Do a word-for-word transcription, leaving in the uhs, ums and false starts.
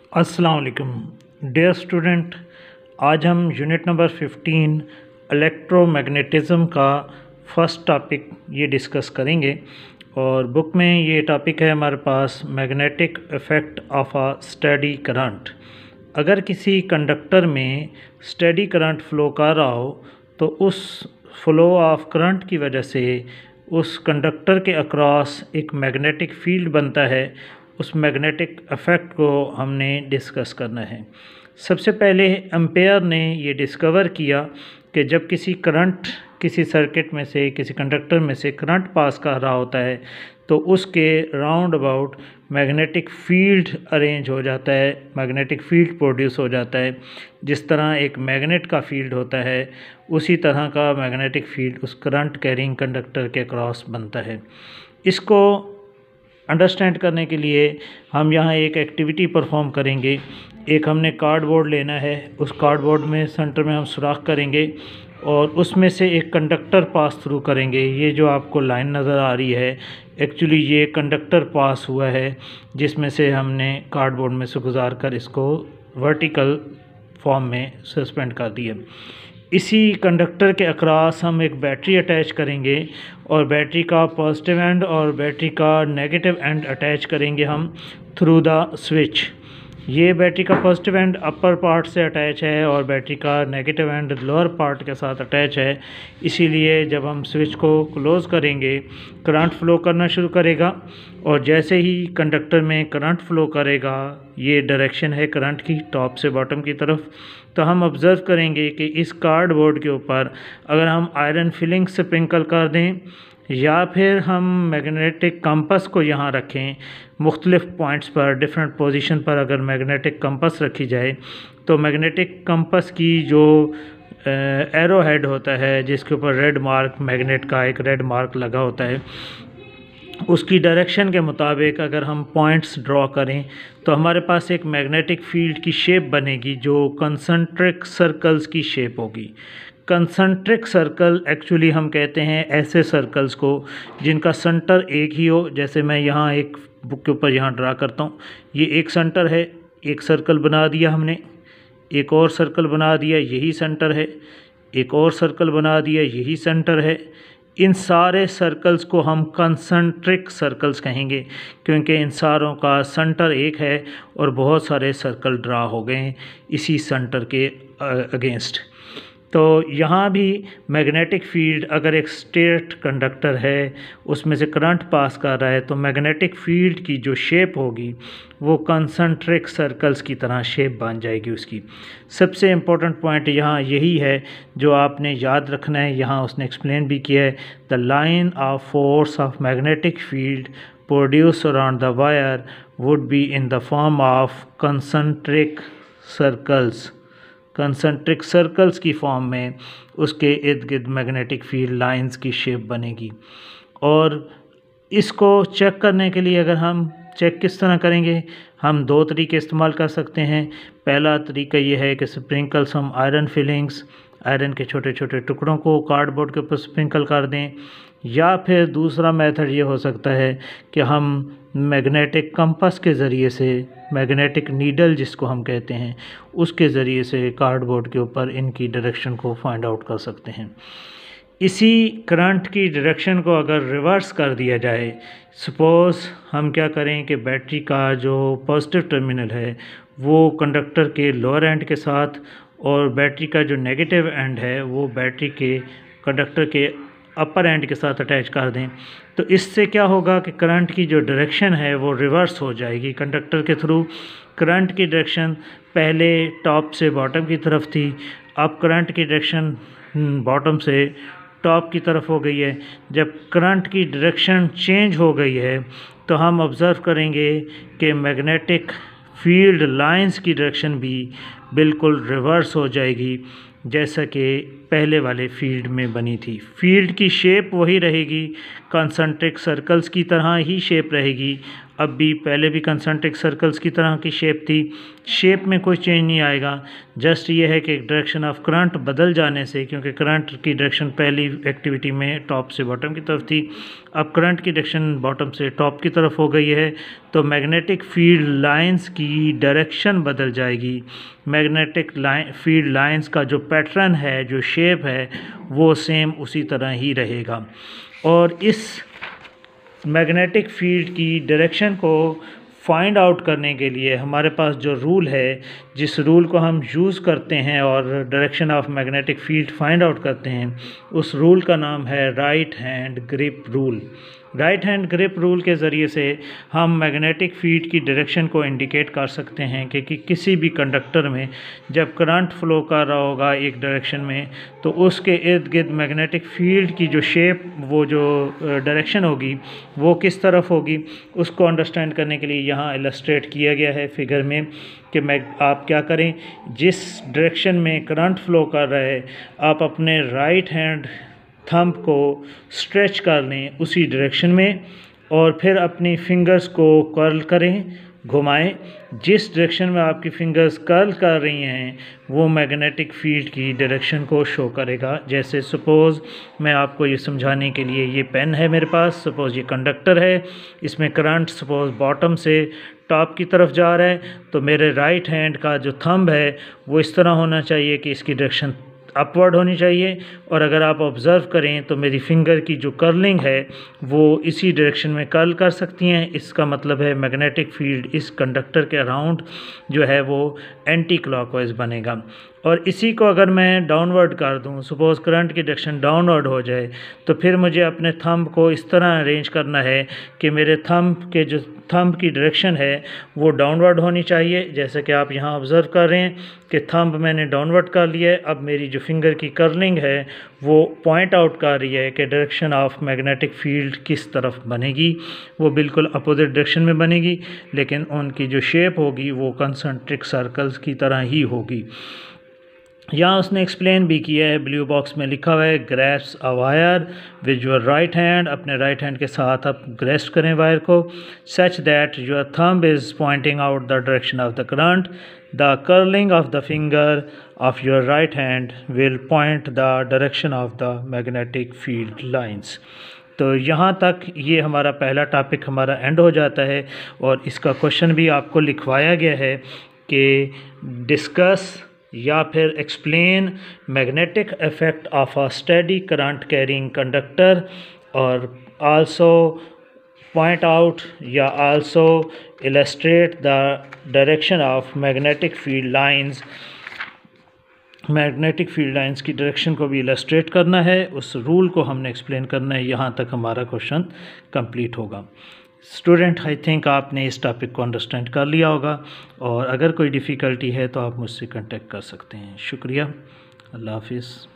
अस्सलाम वालेकुम dear student. आज हम यूनिट नंबर फिफ्टीन इलेक्ट्रोमैग्नेटिज़्म का फर्स्ट टॉपिक ये डिस्कस करेंगे और बुक में ये टॉपिक है हमारे पास magnetic effect of a steady current. अगर किसी कंडक्टर में स्टेडी करंट फ़्लो कर रहा हो तो उस फ्लो ऑफ करंट की वजह से उस कंडक्टर के अक्रॉस एक मैग्नेटिक फील्ड बनता है। उस मैग्नेटिक इफ़ेक्ट को हमने डिस्कस करना है। सबसे पहले एम्पेयर ने ये डिस्कवर किया कि जब किसी करंट किसी सर्किट में से किसी कंडक्टर में से करंट पास कर रहा होता है तो उसके round about magnetic field arrange हो जाता है, मैग्नेटिक फील्ड प्रोड्यूस हो जाता है। जिस तरह एक मैग्नेट का फील्ड होता है उसी तरह का मैग्नेटिक फील्ड उस करंट कैरिंग कंडक्टर के क्रॉस बनता है। इसको अंडरस्टैंड करने के लिए हम यहाँ एक एक्टिविटी परफॉर्म करेंगे। एक हमने कार्डबोर्ड लेना है, उस कार्डबोर्ड में सेंटर में हम सुराख करेंगे और उसमें से एक कंडक्टर पास थ्रू करेंगे। ये जो आपको लाइन नज़र आ रही है एक्चुअली ये कंडक्टर पास हुआ है जिसमें से हमने कार्डबोर्ड में से गुजार कर इसको वर्टिकल फॉर्म में सस्पेंड कर दिया। इसी कंडक्टर के अक्रॉस हम एक बैटरी अटैच करेंगे और बैटरी का पॉजिटिव एंड और बैटरी का नेगेटिव एंड अटैच करेंगे हम थ्रू द स्विच। ये बैटरी का पॉजिटिव एंड अपर पार्ट से अटैच है और बैटरी का नेगेटिव एंड लोअर पार्ट के साथ अटैच है। इसीलिए जब हम स्विच को क्लोज़ करेंगे करंट फ़्लो करना शुरू करेगा और जैसे ही कंडक्टर में करंट फ़्लो करेगा, ये डायरेक्शन है करंट की टॉप से बॉटम की तरफ, तो हम ऑब्ज़र्व करेंगे कि इस कार्डबोर्ड के ऊपर अगर हम आयरन फिलिंग स्प्रिंकल कर दें या फिर हम मैग्नेटिक कंपास को यहाँ रखें, मुख्तलिफ़ पॉइंट्स पर डिफरेंट पोजीशन पर अगर मैग्नेटिक कंपास रखी जाए तो मैग्नेटिक कंपास की जो एरो हेड होता है जिसके ऊपर रेड मार्क, मैग्नेट का एक रेड मार्क लगा होता है, उसकी डायरेक्शन के मुताबिक अगर हम पॉइंट्स ड्रॉ करें तो हमारे पास एक मैग्नेटिक फील्ड की शेप बनेगी जो कंसंट्रिक सर्कल्स की शेप होगी। कंसंट्रिक सर्कल एक्चुअली हम कहते हैं ऐसे सर्कल्स को जिनका सेंटर एक ही हो। जैसे मैं यहाँ एक बुक के ऊपर यहाँ ड्रा करता हूँ, ये एक सेंटर है, एक सर्कल बना दिया हमने, एक और सर्कल बना दिया, यही सेंटर है, एक और सर्कल बना दिया, यही सेंटर है। इन सारे सर्कल्स को हम कंसंट्रिक सर्कल्स कहेंगे क्योंकि इन सारों का सेंटर एक है और बहुत सारे सर्कल ड्रा हो गए हैं इसी सेंटर के अगेंस्ट। तो यहाँ भी मैग्नेटिक फील्ड अगर एक स्ट्रेट कंडक्टर है उसमें से करंट पास कर रहा है तो मैग्नेटिक फील्ड की जो शेप होगी वो कंसंट्रिक सर्कल्स की तरह शेप बन जाएगी उसकी। सबसे इम्पोर्टेंट पॉइंट यहाँ यही है जो आपने याद रखना है, यहाँ उसने एक्सप्लेन भी किया है। The line of force of magnetic field produce around the wire would be in the form of concentric circles. Concentric circles की फॉर्म में उसके इर्द गिर्द मैग्नेटिक फील्ड लाइंस की शेप बनेगी। और इसको चेक करने के लिए अगर हम चेक किस तरह करेंगे, हम दो तरीके इस्तेमाल कर सकते हैं। पहला तरीका ये है कि स्प्रिंकल्स हम आयरन फिलिंग्स, आयरन के छोटे छोटे टुकड़ों को कार्डबोर्ड के ऊपर स्प्रिंकल कर दें, या फिर दूसरा मेथड ये हो सकता है कि हम मैग्नेटिक कंपास के ज़रिए से, मैग्नेटिक नीडल जिसको हम कहते हैं, उसके ज़रिए से कार्डबोर्ड के ऊपर इनकी डायरेक्शन को फाइंड आउट कर सकते हैं। इसी करंट की डायरेक्शन को अगर रिवर्स कर दिया जाए, सपोज़ हम क्या करें कि बैटरी का जो पॉजिटिव टर्मिनल है वो कंडक्टर के लोअर एंड के साथ और बैटरी का जो नेगेटिव एंड है वो बैटरी के कंडक्टर के अपर एंड के साथ अटैच कर दें, तो इससे क्या होगा कि करंट की जो डायरेक्शन है वो रिवर्स हो जाएगी। कंडक्टर के थ्रू करंट की डायरेक्शन पहले टॉप से बॉटम की तरफ थी, अब करंट की डायरेक्शन बॉटम से टॉप की तरफ हो गई है। जब करंट की डायरेक्शन चेंज हो गई है तो हम ऑब्ज़र्व करेंगे कि मैग्नेटिक फील्ड लाइंस की डायरेक्शन भी बिल्कुल रिवर्स हो जाएगी जैसा कि पहले वाले फील्ड में बनी थी। फील्ड की शेप वही रहेगी, कंसंट्रिक सर्कल्स की तरह ही शेप रहेगी। अब भी पहले भी कंसंट्रिक सर्कल्स की तरह की शेप थी, शेप में कोई चेंज नहीं आएगा। जस्ट ये है कि डायरेक्शन ऑफ करंट बदल जाने से, क्योंकि करंट की डायरेक्शन पहली एक्टिविटी में टॉप से बॉटम की तरफ थी, अब करंट की डायरेक्शन बॉटम से टॉप की तरफ हो गई है, तो मैग्नेटिक फील्ड लाइंस की डायरेक्शन बदल जाएगी। मैग्नेटिक लाइन फील्ड लाइंस का जो पैटर्न है, जो शेप है, वो सेम उसी तरह ही रहेगा। और इस मैग्नेटिक फील्ड की डायरेक्शन को फाइंड आउट करने के लिए हमारे पास जो रूल है, जिस रूल को हम यूज़ करते हैं और direction of magnetic field find out करते हैं, उस रूल का नाम है right hand grip rule. Right hand grip rule के ज़रिए से हम मैग्नेटिक फील्ड की डायरेक्शन को इंडिकेट कर सकते हैं कि, कि किसी भी कंडक्टर में जब करंट फ्लो कर रहा होगा एक डायरेक्शन में, तो उसके इर्द गिर्द मैग्नेटिक फील्ड की जो शेप, वो जो डायरेक्शन होगी, वो किस तरफ होगी, उसको अंडरस्टैंड करने के लिए यहाँ इलस्ट्रेट किया गया है फिगर में कि मैं आप क्या करें, जिस डायरेक्शन में करंट फ्लो कर रहा है, आप अपने राइट हैंड थंब को स्ट्रेच कर लें उसी डायरेक्शन में, और फिर अपनी फिंगर्स को कर्ल करें, घुमाएं। जिस डायरेक्शन में आपकी फिंगर्स कर्ल कर रही हैं, वो मैग्नेटिक फील्ड की डायरेक्शन को शो करेगा। जैसे सपोज़ मैं आपको ये समझाने के लिए, ये पेन है मेरे पास, सपोज़ ये कंडक्टर है, इसमें करंट सपोज़ बॉटम से टॉप की तरफ जा रहा है, तो मेरे राइट हैंड का जो थंब है वो इस तरह होना चाहिए कि इसकी डायरेक्शन अपवर्ड होनी चाहिए। और अगर आप ऑब्ज़र्व करें तो मेरी फिंगर की जो कर्लिंग है वो इसी डायरेक्शन में कर्ल कर सकती हैं। इसका मतलब है मैग्नेटिक फील्ड इस कंडक्टर के अराउंड जो है वो एंटी क्लॉकवाइज बनेगा। और इसी को अगर मैं डाउनवर्ड कर दूं, सपोज़ करंट की डायरेक्शन डाउनवर्ड हो जाए, तो फिर मुझे अपने थंब को इस तरह अरेंज करना है कि मेरे थंब के जो थंब की डायरेक्शन है वो डाउनवर्ड होनी चाहिए। जैसे कि आप यहाँ ऑब्ज़र्व कर रहे हैं कि थंब मैंने डाउनवर्ड कर लिया है। अब मेरी जो फिंगर की कर्लिंग है वो पॉइंट आउट कर रही है कि डायरेक्शन ऑफ मैग्नेटिक फील्ड किस तरफ बनेगी। वो बिल्कुल अपोजिट डायरेक्शन में बनेगी, लेकिन उनकी जो शेप होगी वो कंसंट्रिक सर्कल्स की तरह ही होगी। यहाँ उसने एक्सप्लेन भी किया है, ब्लू बॉक्स में लिखा हुआ है, grasp a wire with your right hand, अपने राइट हैंड के साथ आप ग्रेस्प करें वायर को, such that your thumb is pointing out the direction of the current, the curling of the finger of your right hand will point the direction of the magnetic field lines. तो यहाँ तक ये हमारा पहला topic हमारा and हो जाता है, और इसका क्वेश्चन भी आपको लिखवाया गया है कि डिस्कस या फिर explain magnetic effect of a steady current carrying conductor, और आल्सो पॉइंट आउट या also illustrate the direction of magnetic field lines. Magnetic field lines की डायरेक्शन को भी इलस्ट्रेट करना है, उस रूल को हमने एक्सप्लेन करना है। यहाँ तक हमारा क्वेश्चन कंप्लीट होगा। स्टूडेंट, आई थिंक आपने इस टॉपिक को अंडरस्टैंड कर लिया होगा, और अगर कोई डिफ़िकल्टी है तो आप मुझसे कांटेक्ट कर सकते हैं। शुक्रिया, अल्लाह हाफिज़।